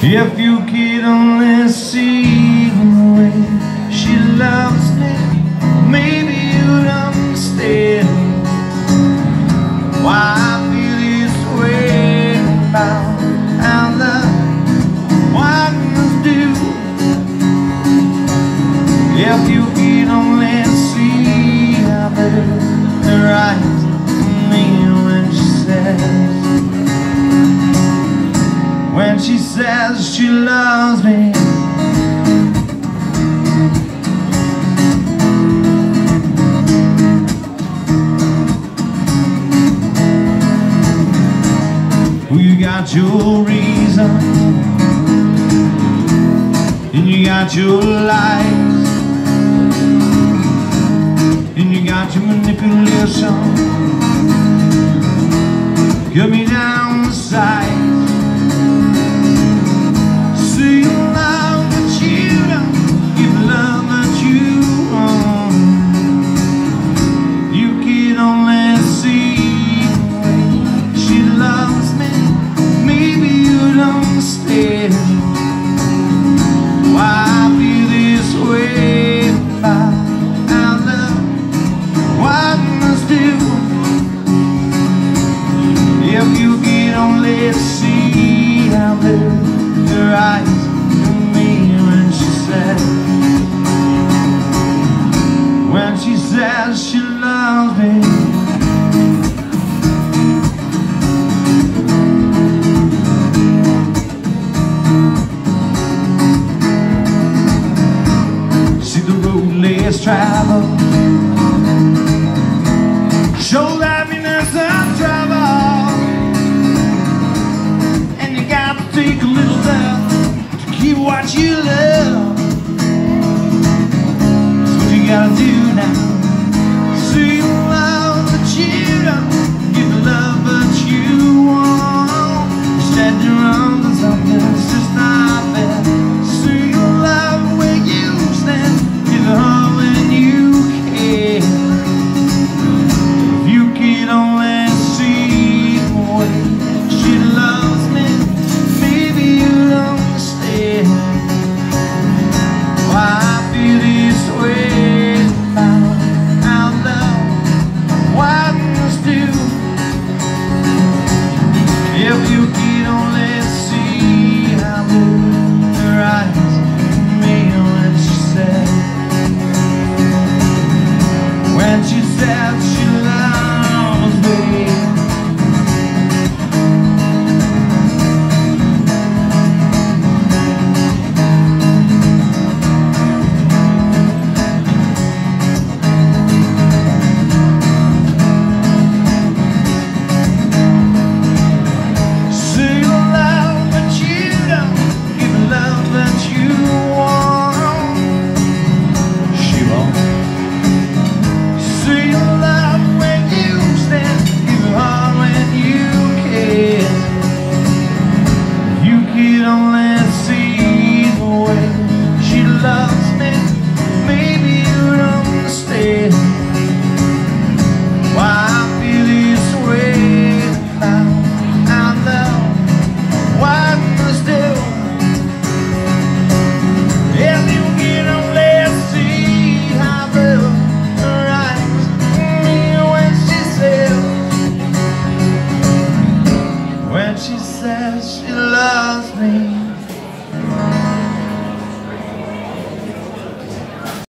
If you could only see the way she loves me, maybe you'd understand why I feel this way about our love. Why must do? If you could only see how they're right to me when she says she loves me. Well, you got your reason and you got your lies and you got your manipulation. Cut me down the sides. If you could only see how her eyes to me when she says she loves me. See the road less traveled, show happiness and travel. Take a little love to keep what you love. That's what you gotta do now. See the love that you don't, give the love that you want. Instead you run to something that's just not fair. See the love where you stand, give the heart when you care. If you could only see the way she loves me, if you could only see how her eyes to me when she said she loves me. She says she loves me.